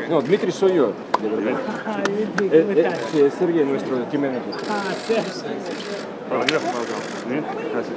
No, Dmitry soy yo, de verdad. Sí, es Sergey, nuestro team manager. Sergey. Hola, bien, gracias.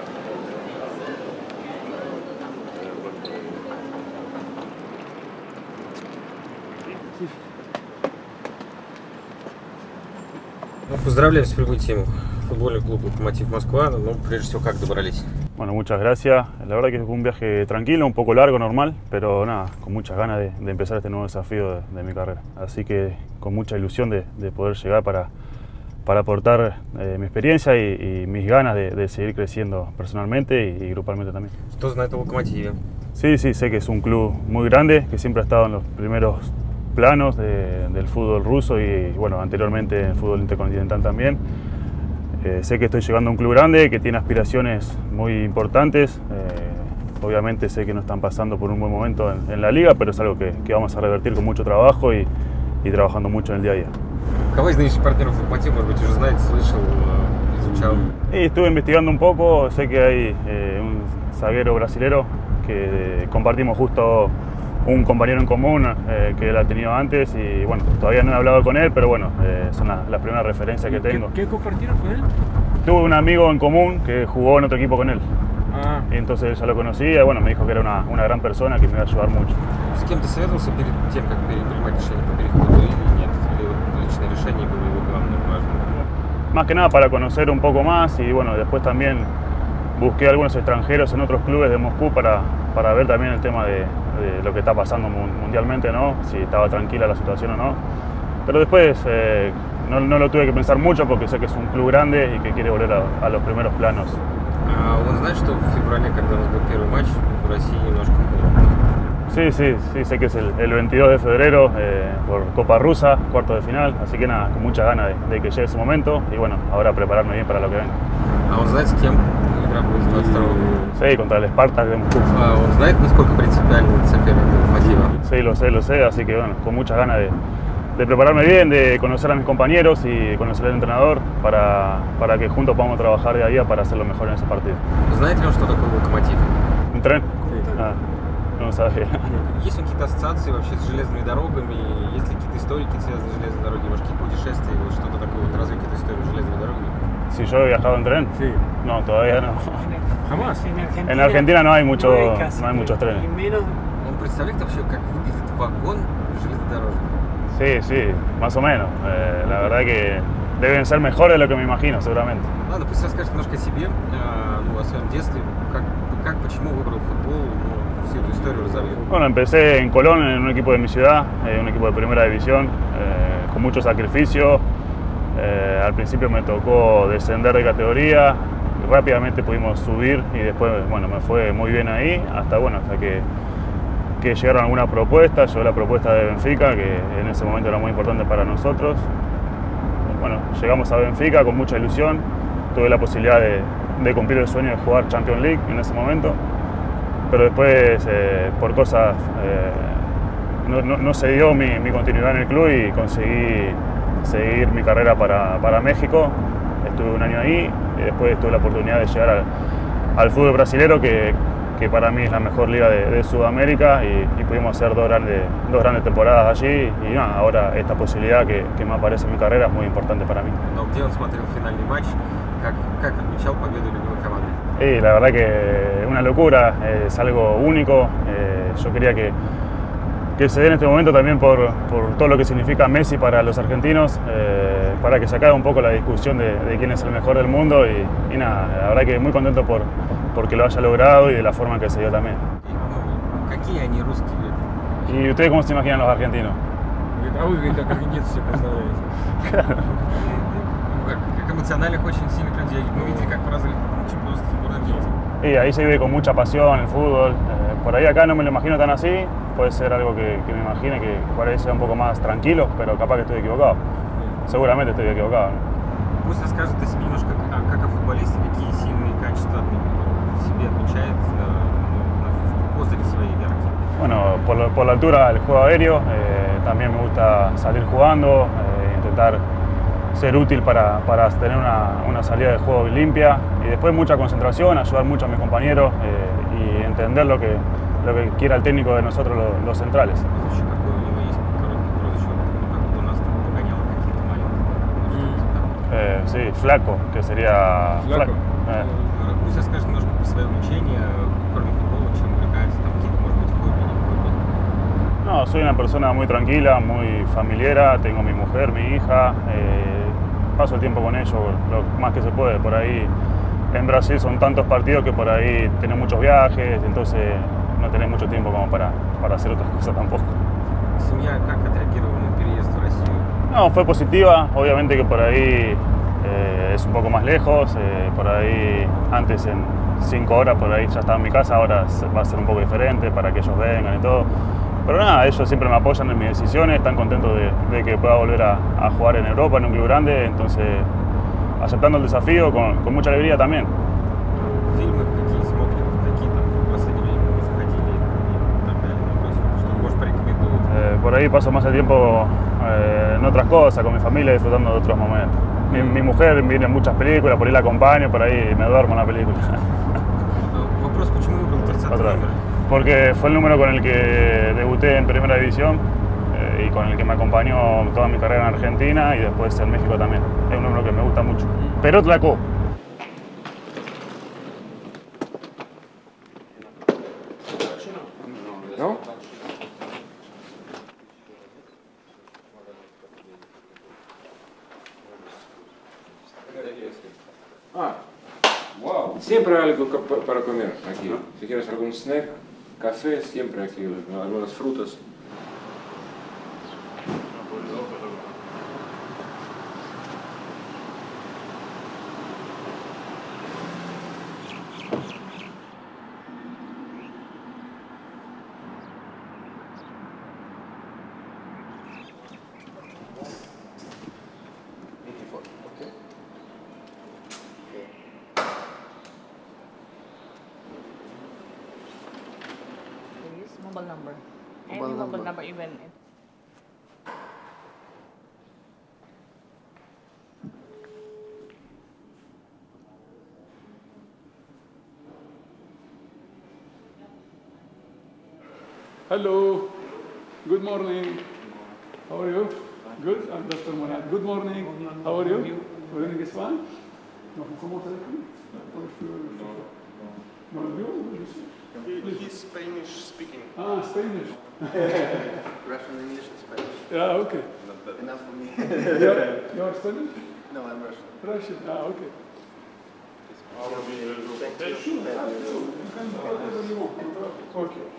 Поздравляем с прибытием в футбольный клуб «Локомотив Москва». Ну, прежде всего, как добрались? Bueno, muchas gracias. La verdad que fue un viaje tranquilo, un poco largo, normal, pero nada, con muchas ganas de empezar este nuevo desafío de mi carrera. Así que con mucha ilusión de poder llegar para aportar mi experiencia y mis ganas de seguir creciendo personalmente y grupalmente también. Что знает о «Локомотиве»? Sí, sé que es un club muy grande, que siempre ha estado en los primeros planos del fútbol ruso y bueno, anteriormente en el fútbol intercontinental también. Sé que estoy llegando a un club grande, que tiene aspiraciones muy importantes. Obviamente sé que no están pasando por un buen momento en la liga, pero es algo que vamos a revertir con mucho trabajo y trabajando mucho en el día a día. Кого из нынешних партнеров «Локомотива», может быть, уже знаете, слышал, изучал? Y estuve investigando un poco, sé que hay un zaguero brasilero que compartimos justo un compañero en común que él ha tenido antes y bueno, todavía no he hablado con él, pero bueno, son las primeras referencias que tengo. ¿Qué compartieron con él? Tuve un amigo en común que jugó en otro equipo con él. Ah. Y entonces ya lo conocía y bueno, me dijo que era una gran persona que me iba a ayudar mucho. С кем ты советовался перед тем, как принимать решение по переходу или нет? Или личное решение было его главным важным? Más que nada para conocer un poco más y bueno, después también busqué algunos extranjeros en otros clubes de Moscú para ver también el tema de lo que está pasando mundialmente, ¿no? Si estaba tranquila la situación o no. Pero después no lo tuve que pensar mucho porque sé que es un club grande y que quiere volver a los primeros planos. Он знает, что в феврале, когда у нас был первый матч, в России немножко... Sí, sé que es el 22 de febrero por Copa Rusa, cuarto de final, así que nada, con muchas ganas de que llegue ese momento y bueno, ahora prepararme bien para lo que venga. Он знает, с кем игра будет 22 года? Sí, contra el Spartak de Moscú. Он знает, насколько принципиальный соперник «Локомотива»? Sí, lo sé, así que bueno, con muchas ganas de prepararme bien, de conocer a mis compañeros y conocer al entrenador para que juntos podamos trabajar día a día para hacer lo mejor en ese partido. Знаете ли он, что такое «Локомотив»? ¿Un tren? Ah, no sabía. Есть ли какие-то ассоциации вообще с железными дорогами? Есть ли какие-то историки, связанные с железной дорогой? Может, какие-то путешествия, вот что-то такое, вот разве какие-то истории с железными дорогами? Si yo he viajado en tren? Sí. No, todavía no. Jamás. En Argentina no hay muchos trenes. Он представляет вообще, как выглядит вагон железнодорожный? Sí, más o menos. La verdad que deben ser mejores de lo que me imagino, seguramente. Ладно, пусть расскажет немножко о себе, о своем детстве, почему выбрал футбол, всю эту историю разовьем. Bueno, empecé en Colón, en un equipo de mi ciudad, un equipo de primera división, con mucho sacrificio. Al principio me tocó descender de categoría, rápidamente pudimos subir y después, bueno, me fue muy bien ahí, hasta que llegaron algunas propuestas. Llegó la propuesta de Benfica, que en ese momento era muy importante para nosotros. Bueno, llegamos a Benfica con mucha ilusión, tuve la posibilidad de cumplir el sueño de jugar Champions League en ese momento, pero después por cosas no se dio mi continuidad en el club y conseguí seguir mi carrera para México. Estuve un año ahí y después tuve la oportunidad de llegar al fútbol brasilero, que para mí es la mejor liga de Sudamérica y pudimos hacer dos grandes temporadas allí y nada, ahora esta posibilidad que me aparece en mi carrera es muy importante para mí. Но где он смотрел финальный матч? Как отмечал победу любимой команды? Y la verdad que una locura, es algo único. Yo quería que se dé en este momento también por todo lo que significa Messi para los argentinos, para que se acabe un poco la discusión de quién es el mejor del mundo y nada, la verdad que muy contento porque lo haya logrado y de la forma en que se dio también. Какие они русские? ¿Y ustedes cómo se imaginan los argentinos? А вы как аргентинцы себе представляете? Как эмоциональных, очень сильных людей. Мы видели, как поразили чемпионство сборной Аргентины. Y ahí se vive con mucha pasión el fútbol. Por ahí acá no me lo imagino tan así, puede ser algo que me imagine que parece un poco más tranquilo, pero capaz que estoy equivocado. Seguramente estoy equivocado, ¿no? Пусть расскажет о себе немножко, как о футболисте, какие сильные качества в себе отмечает в козыре своей яркие. Bueno, por la altura del juego aéreo, también me gusta salir jugando, intentar ser útil para tener una salida de juego limpia y después mucha concentración, ayudar mucho a mis compañeros y entender lo que quiera el técnico de nosotros los centrales. Sí, Flaco, que sería... Flaco. Пусть расскажет немножко про свое увлечение, кроме футбола, чем увлекается, там какие-то, может быть, хобби, не хобби. No, soy una persona muy tranquila, muy familiera, tengo mi mujer, mi hija, paso el tiempo con ellos lo más que se puede. Por ahí en Brasil son tantos partidos que por ahí tenés muchos viajes, entonces no tenés mucho tiempo como para hacer otras cosas tampoco. Семья как отреагировала на переезд в Россию? No, fue positiva, obviamente que por ahí es un poco más lejos, por ahí antes en 5 horas por ahí ya estaba en mi casa, ahora va a ser un poco diferente para que ellos vengan y todo. Pero nada, ellos siempre me apoyan en mis decisiones, están contentos de que pueda volver a jugar en Europa, en un club grande, entonces aceptando el desafío con mucha alegría también. Фильмы какие смотрят, какие там в последнее время вы заходили и так далее, ну, то есть, что можешь порекомендовать? Por ahí paso más el tiempo en otras cosas, con mi familia, disfrutando de otros momentos. Mi mujer viene en muchas películas, por ahí la acompaño, por ahí me duermo en la película. Вопрос, почему выбрал 30 Otra vez. номер? Porque fue el número con el que debuté en Primera División y con el que me acompañó toda mi carrera en Argentina y después en México también. Es un número que me gusta mucho. Pero Tlaco. ¿No? Wow. Siempre hay algo para comer aquí. Si quieres algún snack, café, siempre aquí, algunas frutas. Mobile number. Any Mobile mobile number. number even. Hello, good morning. How are you? Good, I'm Dr. Monad. Good morning. How are you? Everything is fine? No, ¿cómo te No, He's Spanish speaking. Ah, Spanish. Russian, English, and Spanish. Yeah, okay. Enough for me. You're Spanish? No, I'm Russian. Russian, ah, okay. Thank Sure, you. absolutely. You can do whatever you want. Okay.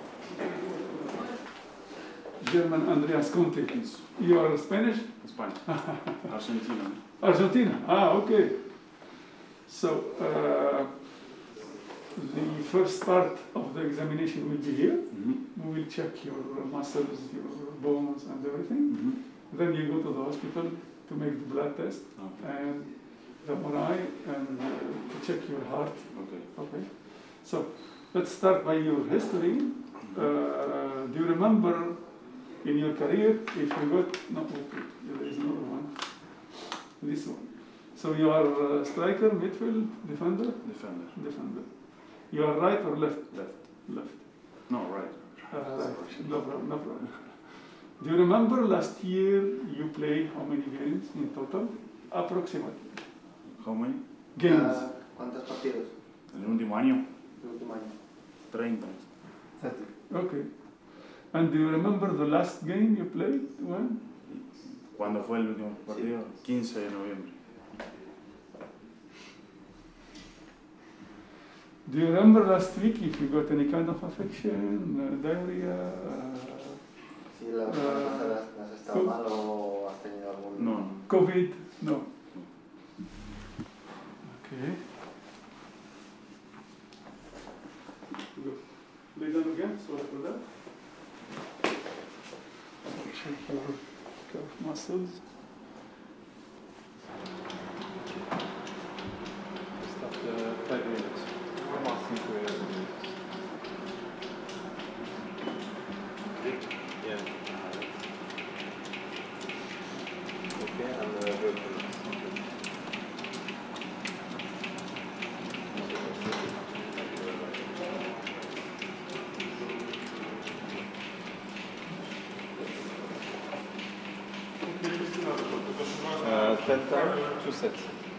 German Andreas Conte. You are Spanish? España. Argentina. Argentina. Ah, okay. So, the first part of the examination will be here. We will check your muscles, your bones, and everything. Then you go to the hospital to make the blood test and the MRI and to check your heart. Okay. So, let's start by your history. Do you remember in your career if you got there is another one. This one. So you are a striker, midfield, defender? Defender. You are right or left? Left. No, right. No problem. Do you remember last year you played how many games in total? Approximately. How many? Games. ¿Cuántos partidos? En el último año, El último año. 30. Okay. And do you remember the last game you played? When? ¿Cuándo fue el último partido? 15 de noviembre. Do you remember last week if you got any kind of affection, diarrhea? Si la semana pasada has estado mal o has tenido algún... No. COVID? No. Okay. Good. Lay down again, sorry for that. Check your calf muscles. Just after 5 minutes. I'm asking for your Yeah. Okay, and good. center, 2 sets.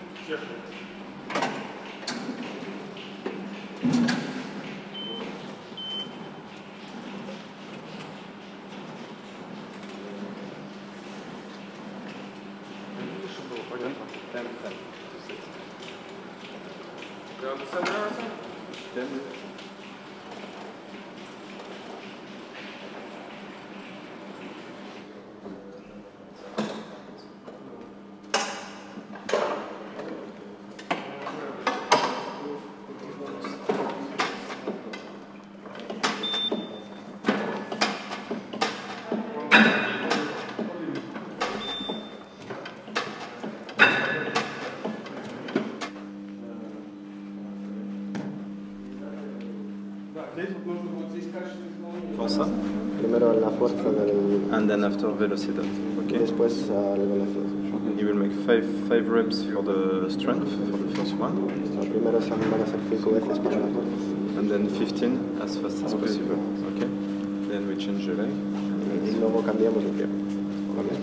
Cosa? Primero la fuerza del... And then after velocity. Okay. Después la velocidad. You will make five reps for the strength for the first one. Primero van a ser 5 veces para la fuerza. And then 15 as fast as possible. Okay. Then we change the leg. Y luego cambiamos el pie. ¿Vale?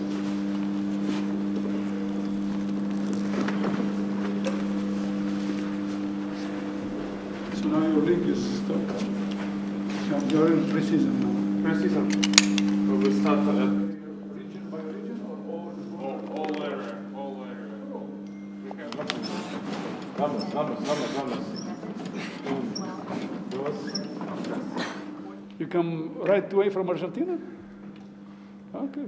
So now your leg is stuck. You're in pre-season now. Pre-season. So we start at Region by region or all area. Vamos. You come right away from Argentina? Okay.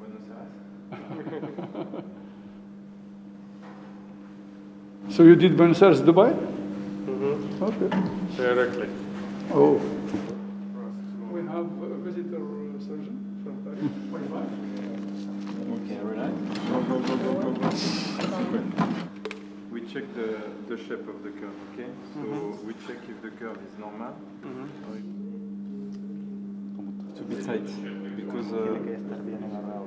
So you did Buenos Aires, Dubai? Mm-hmm. Okay. Directly. Oh. We have a visitor surgeon from Paris. Okay, relax. Go. Super. We check the shape of the curve, okay? So we check if the curve is normal. To be tight, because Tiene que estar bien agarrado.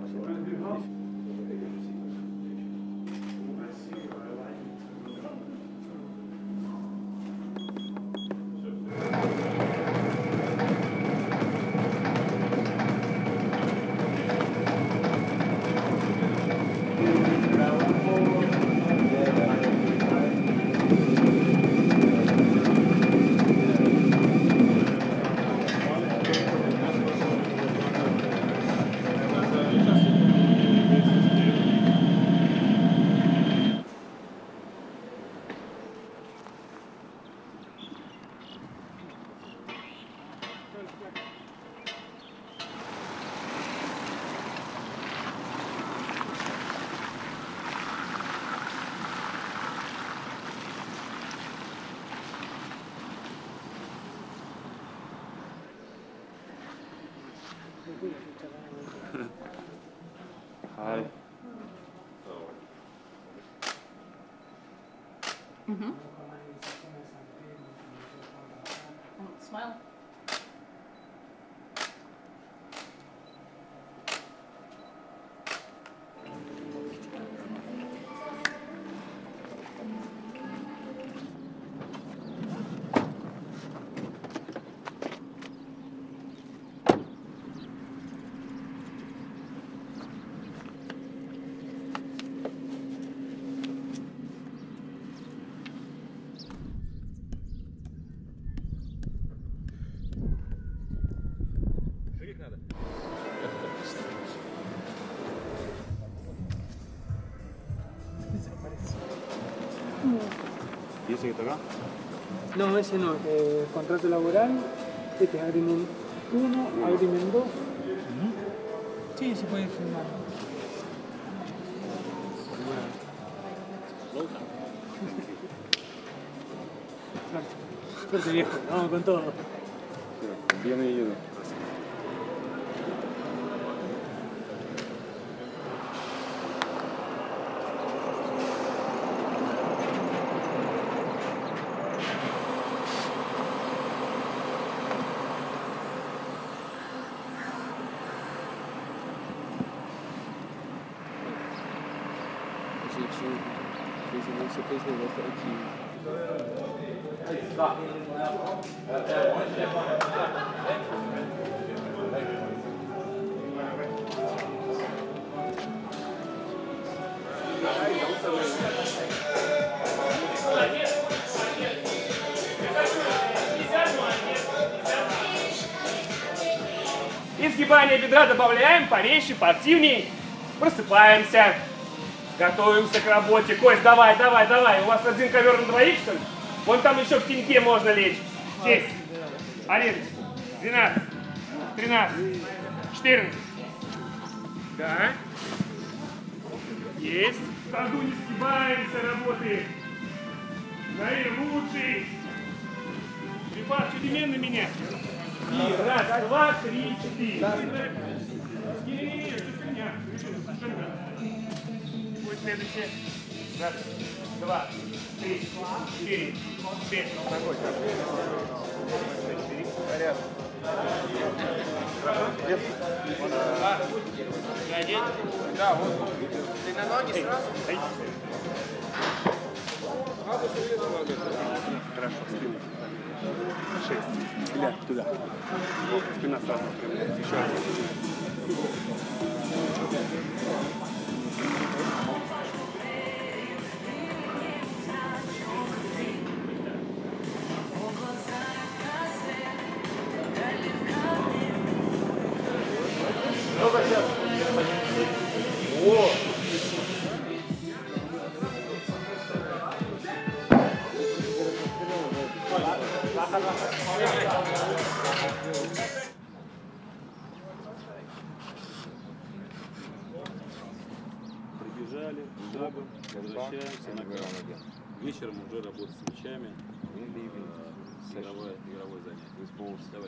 Hi. Mm-hmm. Smile. ¿Y ese que está acá? No, ese no, contrato laboral, este es agreement 1, agreement 2. Sí, se puede firmar. Suerte viejo, vamos con todo. Bienvenido. И сгибание бедра добавляем, порезче, поактивней. Просыпаемся. Готовимся к работе. Кость, давай, давай, давай. У вас один ковер на двоих, что ли? Вон там еще в теньке можно лечь. 10, 11, 12, 13, 14. Да. Есть. В тазу не сгибаемся, работаем. Наилучший. Припад перемены меня. И раз, два, три, четыре. Не-не-не, это фигня. Будет следующее. Раз, два, три, четыре, пять. Порядок. Да, вот. Ты на ноги сразу? Хорошо, спину. 6. Ля, туда. Спина сразу. Еще один. О! Пробежали, шагом, возвращаемся на кран. Вечером уже работать с мячами. Игровое занятие. Давай,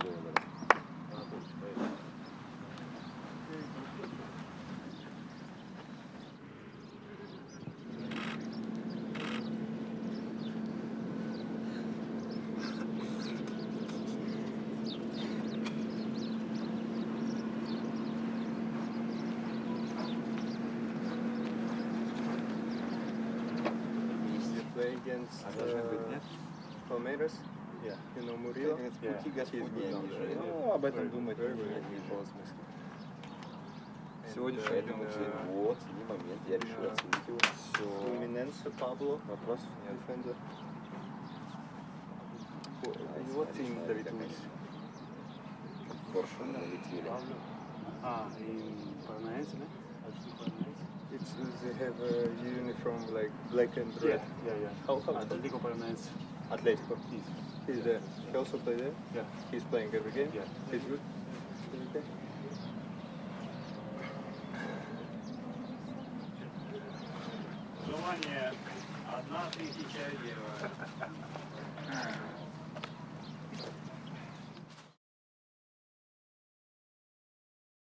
Against Palmeiras, you know Murilo. Ну, об этом думать не было смысла. Сегодняшний день. Вот, не момент, я решил оценить его. Флуминенсе, Пабло. Вопросов нет. Дефендер. Его тим Давид Луис. Коршун налетели. и Парanaense, да? They have a uniform like black and red. Yeah. How Atletico Paranaense. Atletico. He's there. He also played there? Yeah. He's playing every game? Yeah. He's good? He's okay? Желание одна, третья, чай дело.